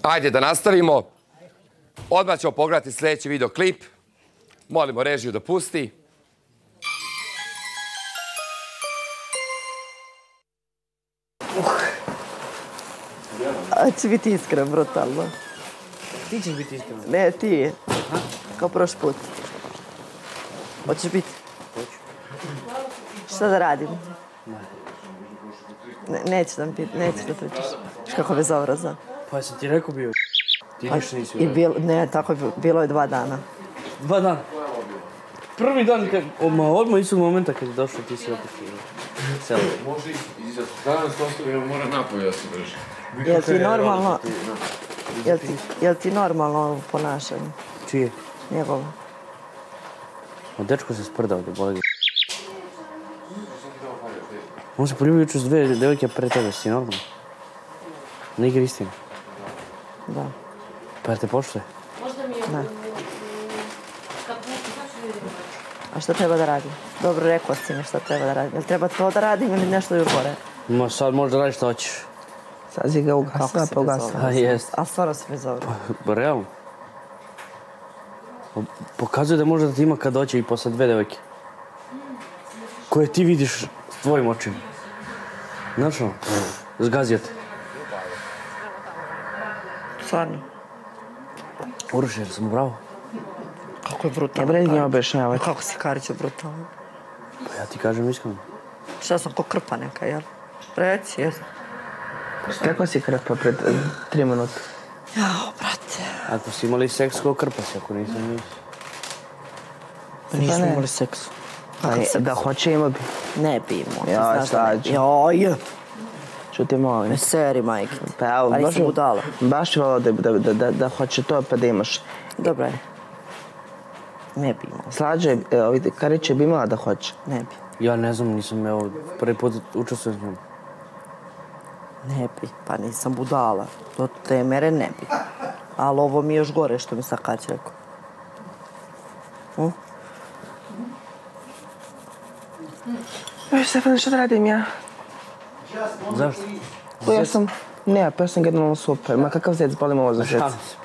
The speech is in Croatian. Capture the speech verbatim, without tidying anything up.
Ajde da nastavimo. Odmah ćemo pogledati sljedeći videoklip. Molimo režiju da pusti. A će biti iskren, brutalno. Ti ćeš biti iskren? Ne, ti. Kao prošli put. Hoćeš biti? Hoću. Šta da radim? Ne, neću da mi pit, neću da pričaš. Šš kako bezobrazno. Pa ja sam ti rekao bio. Ti ništa nisi I uradio. bil, ne, tako je bilo, bilo je dva dana. Dva dana. Prvi dan, kad, ma odmah istog momenta kad je došao ti si opet selo. Može i za danas ostavimo, mora napolje da se drži. Jel ti normalno, jel ti, jel ti normalno ovo ponašanje? Čije? Njegovo. O, dečko se sprda ovdje, boli ga. On se poljubio jučer s dve devojke pre tebe, si normalno? Ne igra istina. Da. Pa te poštuje? Ne. A šta treba da radim? Dobro, rekao si mi šta treba da radim. Jel treba to da radim ili nešto još gore? Ma sad možda radiš šta hoćeš. Sad si ga ugasila, pa ugasila. A jest. A stvarno si bezobrazno. Pa realno. Pokazuje da može da ti ima kad doće i posle dve devojke. Koje ti vidiš s tvojim očima. Znaš ono, zgazio te. Stvarno. Uroš, jer sam bravo. Kako je Ne brutalno. bredi njima objašnjavati. Kako si Kariću brutalno. Pa ja ti kažem iskreno. Šta sam ko krpa neka, jel? Reci, jes. Kako si krpa pred eh, tri minuta? Jao, brate. Ako si imali seks, ko krpa si, ako nisam nisi. Pa nismo ne. imali seksu. A Kakav je- seks? Da hoće ima bi. Ne bi imao. ti Joj, znaš da ne bi. slađe. Joj, Ću ti molim. ne seri, majke. Pa evo, Ali baš, sam budala. baš volao da, da, da, da, da hoće to pa da imaš. Dobro je. Ne bi imao. Slađe, e, ovi Kariće bi imala da hoće. Ne bi. Ja ne znam, nisam, evo, prvi put učestvujem s njom. Ne bi. Pa nisam budala. Do te mere ne bi. Ali ovo mi je još gore što mi sad Kać rekao. Hm? Oj, Stefan, šta da radim ja? Zašto? Pa ja sam, ne, pa ja sam generalno super. Ma kakav zec, boli me ovo za zec. Šalim se.